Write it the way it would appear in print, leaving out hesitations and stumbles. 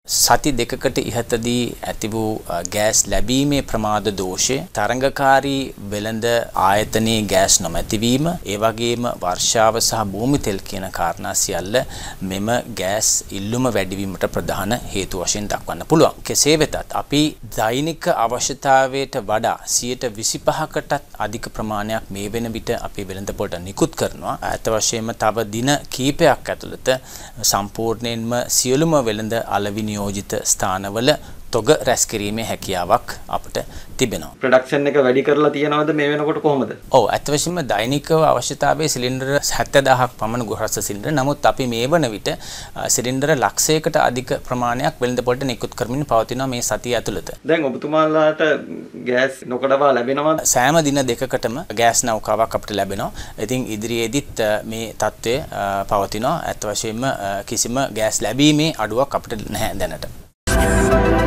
සති දෙකකට ඉහතදී ඇති වූ ගෑස් ලැබීමේ ප්‍රමාද දෝෂය, තරංගකාරී වෙළඳ ආයතනයේ ගෑස් නොමැතිවීම, ඒ වගේම වර්ෂාව සහ භූමි තෙල් කියන කාරණා සියල්ල මෙම ගෑස් ඉල්ලුම වැඩිවීමට ප්‍රධාන හේතු වශයෙන් දක්වන්න පුළුවන්. කෙසේ වෙතත් අපි දෛනික අවශ්‍යතාවයට වඩා 25%කටත් අධික ප්‍රමාණයක් මේ වෙන විට අපේ වෙළඳපොළට නිකුත් කරනවා. ඇත්ත වශයෙන්ම තව දින කීපයක් ඇතුළත සම්පූර්ණයෙන්ම සියලුම වෙළඳ අලවිනි නියෝජිත ස්ථානවල තොග රැස් කිරීමේ හැකියාවක් අපට තිබෙනවා. ප්‍රොඩක්ෂන් එක වැඩි කරලා තියෙනවද මේ වෙනකොට කොහොමද? ඔව් අත් වශයෙන්ම දෛනිකව අවශ්‍යතාවයේ සිලින්ඩර 70000ක් පමණ ගෘහස්ත සිලින්ඩර. නමුත් අපි මේ වන විට සිලින්ඩර ලක්ෂයකට අධික ප්‍රමාණයක් වෙළඳපොළට නිකුත් කරමින් පවතිනවා මේ සතිය ඇතුළත. දැන් ඔබතුමාලාට ගෑස් නොකඩවා ලැබෙනවද? සෑම දින දෙකකටම ගෑස් නෞකාවක් අපිට ලැබෙනවා. ඉතින් ඉදිරියේදීත් මේ තත්ත්වය පවතිනවා. අත් වශයෙන්ම කිසිම ගෑස් ලැබීමේ අඩුවක් අපිට නැහැ දැනට.